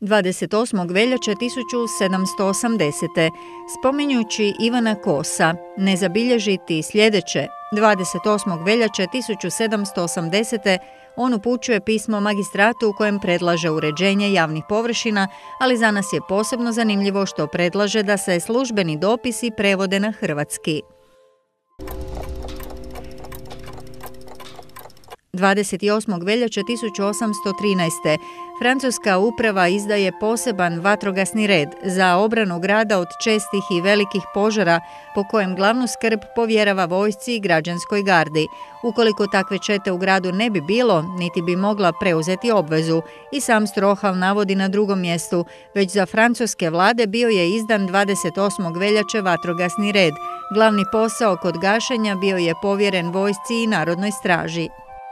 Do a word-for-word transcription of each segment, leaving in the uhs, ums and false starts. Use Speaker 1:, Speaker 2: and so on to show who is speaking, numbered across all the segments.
Speaker 1: dvadeset osmog veljače tisuću sedamsto osamdesete. Spominjući Ivana Kosa, ne zabilježiti sljedeće. dvadeset osmog veljače tisuću sedamsto osamdesete. on upućuje pismo magistratu u kojem predlaže uređenje javnih površina, ali za nas je posebno zanimljivo što predlaže da se službeni dopisi prevode na hrvatski. dvadeset osmog veljače tisuću osamsto trinaeste. Francuska uprava izdaje poseban vatrogasni red za obranu grada od čestih i velikih požara, po kojem glavnu skrb povjerava vojsci i građanskoj gardi. Ukoliko takve čete u gradu ne bi bilo, niti bi mogla preuzeti obvezu. I sam Strohal navodi na drugom mjestu, već za francuske vlade bio je izdan dvadeset osmog veljače vatrogasni red. Glavni posao kod gašenja bio je povjeren vojsci i narodnoj straži.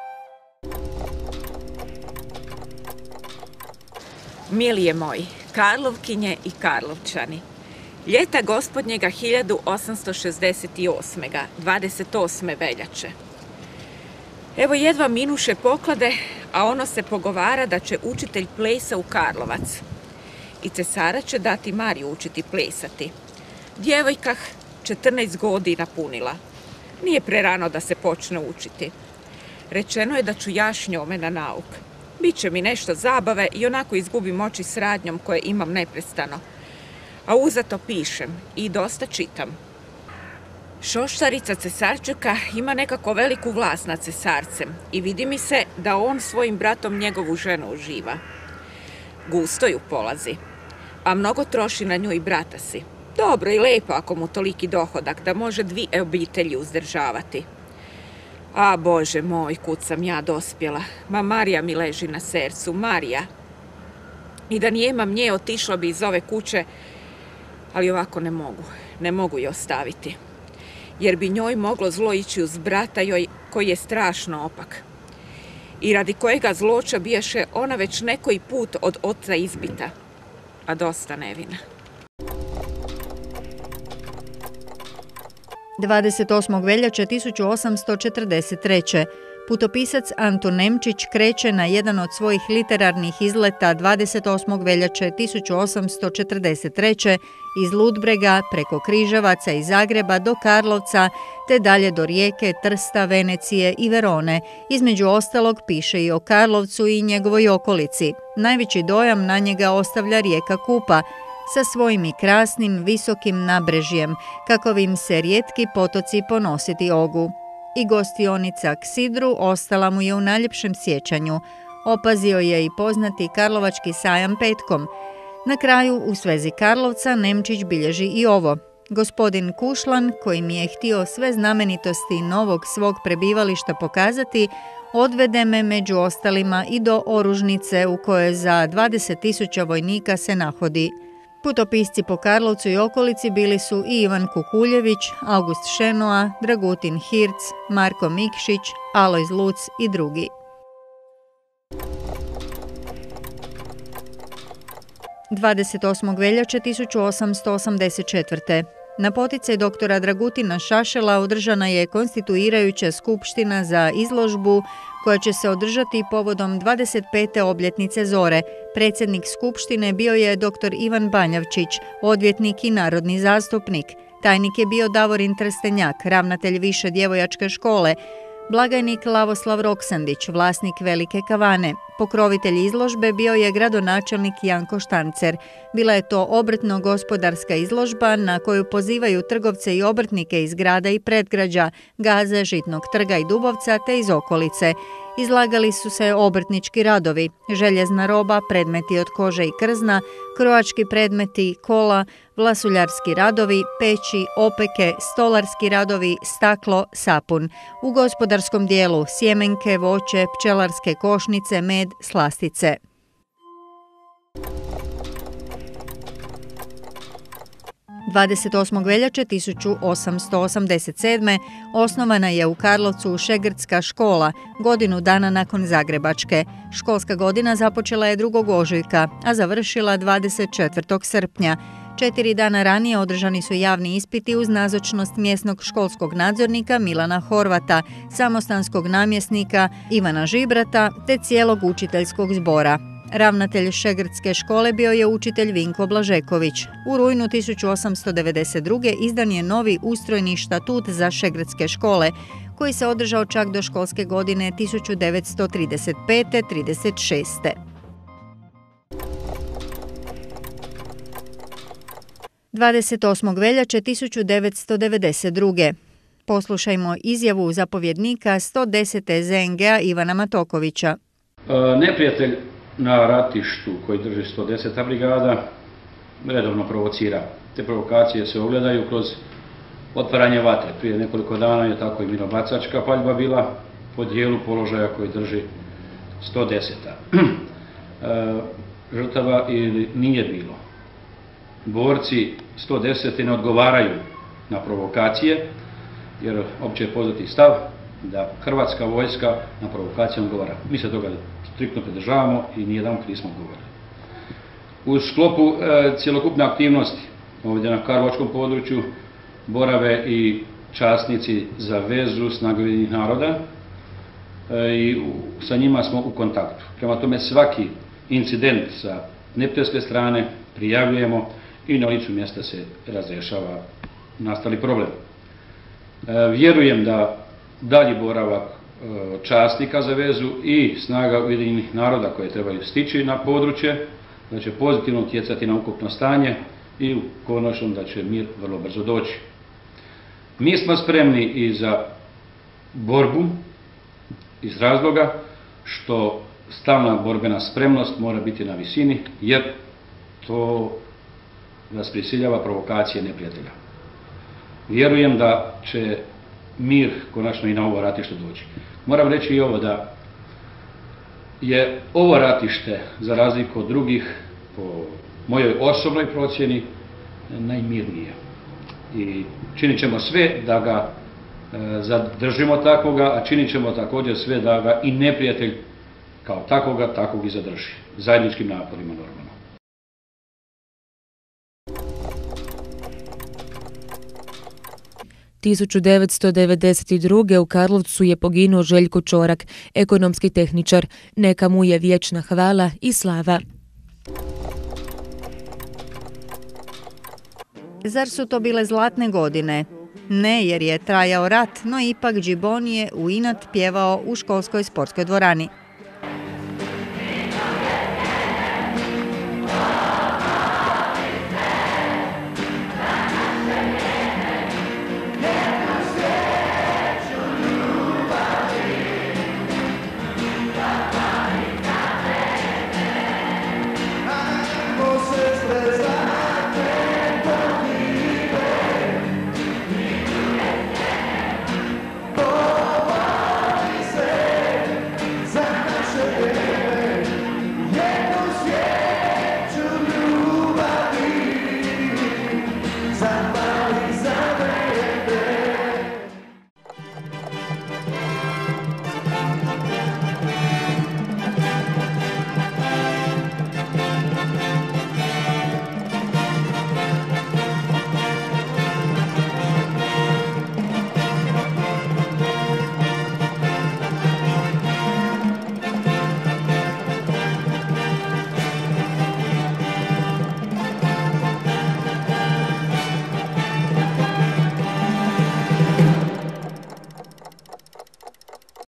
Speaker 2: Milije moji, Karlovkinje i Karlovčani, ljeta gospodnjega hiljadu osamsto šezdeset osme. dvadeset osme veljače. Evo jedva minuše poklade, a ono se pogovara da će učitelj plesa u Karlovac. I cesara će dati Mariju učiti plesati. Djevojka četrnaest godina punila. Nije prerano da se počne učiti. Rečeno je da ću ja s njome na nauk. Biće mi nešto zabave i onako izgubim oči s radnjom koje imam neprestano. A uzato pišem i dosta čitam. Šoštarica cesarčeka ima nekako veliku vlast nad cesarcem i vidi mi se da on svojim bratom njegovu ženu uživa. Gusto ju polazi, a mnogo troši na nju i brata si. Dobro i lepo ako mu toliki dohodak da može dvije obitelji uzdržavati. A Bože moj, kud sam ja dospjela. Ma Marija mi leži na srcu, Marija. I da nijemam nje, otišla bi iz ove kuće, ali ovako ne mogu, ne mogu je ostaviti. Jer bi njoj moglo zlo ići uz brata joj, koji je strašno opak. I radi kojega zloča biješe ona već nekoji put od oca izbita, a dosta nevina.
Speaker 1: dvadeset osmog veljače tisuću osamsto četrdeset treće. Putopisac Anton Nemčić kreće na jedan od svojih literarnih izleta dvadeset osmog veljače tisuću osamsto četrdeset treće. iz Ludbrega preko Križevaca i Zagreba do Karlovca, te dalje do Rijeke, Trsta, Venecije i Verone. Između ostalog piše i o Karlovcu i njegovoj okolici. Najveći dojam na njega ostavlja rijeka Kupa, sa svojim i krasnim, visokim nabrežjem, kakovim se rijetki potoci ponositi ogu. I gostionica k sidru ostala mu je u najljepšem sjećanju. Opazio je i poznati Karlovački sajam petkom. Na kraju, u svezi Karlovca, Nemčić bilježi i ovo. Gospodin Kušlan, koji mi je htio sve znamenitosti novog svog prebivališta pokazati, odvede me među ostalima i do Oružnice, u kojoj za dvadeset tisuća vojnika se nahodi. Putopisci po Karlovcu i okolici bili su i Ivan Kukuljević, August Šenoa, Dragutin Hirc, Marko Mikšić, Alojz Luc i drugi. dvadeset osmog veljače tisuću osamsto osamdeset četvrte. Na poticaj doktora Dragutina Šašela održana je konstituirajuća skupština za izložbu koja će se održati povodom dvadeset pete obljetnice Zore. Predsjednik skupštine bio je doktor Ivan Banjavčić, odvjetnik i narodni zastupnik. Tajnik je bio Davorin Trstenjak, ravnatelj više djevojačke škole, blagajnik Lavoslav Roksandić, vlasnik Velike kavane. Pokrovitelj izložbe bio je gradonačelnik Janko Štancer. Bila je to obrtno-gospodarska izložba na koju pozivaju trgovce i obrtnike iz grada i predgrađa, Gaze, Žitnog trga i Dubovca te iz okolice. Izlagali su se obrtnički radovi, željezna roba, predmeti od kože i krzna, krojački predmeti, kola, vlasuljarski radovi, peći, opeke, stolarski radovi, staklo, sapun. U gospodarskom dijelu sjemenke, voće, pčelarske košnice, med, slastice. dvadeset osmog veljače tisuću osamsto osamdeset sedme. osnovana je u Karlovcu Šegrdska škola, godinu dana nakon Zagrebačke. Školska godina započela je drugog ožujka, a završila dvadeset četvrtog srpnja. Četiri dana ranije održani su javni ispiti uz nazočnost mjesnog školskog nadzornika Milana Horvata, samostanskog namjesnika Ivana Žibrata te cijelog učiteljskog zbora. Ravnatelj Šegrdske škole bio je učitelj Vinko Blažeković. U rujnu tisuću osamsto devedeset druge. izdan je novi ustrojni štatut za Šegrdske škole, koji se održao čak do školske godine tisuću devetsto trideset pete trideset šeste. dvadeset osmog veljače tisuću devetsto devedeset druge. Poslušajmo izjavu zapovjednika sto desete Z N G-a Ivana Matokovića.
Speaker 3: Neprijatelj na ratištu koji drži sto deseta brigada redovno provocira. Te provokacije se ogledaju kroz otvaranje vatre. Prije nekoliko dana je tako i minobacačka paljba bila po dijelu položaja koji drži sto deseta. Žrtava ili nije bilo. Borci sto desete ne odgovaraju na provokacije, jer opće je poznati stav da Hrvatska vojska na provokacije odgovara. Mi se toga striktno pridržavamo i nijedanput nismo odgovorili. U sklopu e, cjelokupne aktivnosti ovdje na karlovačkom području borave i časnici za vezu Snaga Ujedinjenih naroda e, i u, sa njima smo u kontaktu. Prema tome svaki incident sa neprijateljske strane prijavljujemo i na licu mjesta se razrješava nastali problem. E, vjerujem da dalji boravak e, časnika za vezu i Snaga Ujedinjenih naroda koje trebaju stići na područje, da će pozitivno utjecati na ukupno stanje i u konačnom da će mir vrlo brzo doći. Mi smo spremni i za borbu iz razloga što stalna borbena spremnost mora biti na visini, jer to nas prisiljava provokacije neprijatelja. Vjerujem da će mir konačno i na ovo ratište doći. Moram reći i ovo da je ovo ratište, za razliku od drugih, po mojoj osobnoj procjeni, najmirnije. I činit ćemo sve da ga e, zadržimo takvoga, a činit ćemo također sve da ga i neprijatelj kao takvoga, takvog i zadrži. Zajedničkim naporima normalno.
Speaker 4: tisuću devetsto devedeset druge. u Karlovcu je poginuo Željko Čorak, ekonomski tehničar. Neka mu je vječna hvala i slava.
Speaker 1: Zar su to bile zlatne godine? Ne, jer je trajao rat, no ipak Džibon je u inat pjevao u školskoj sportskoj dvorani.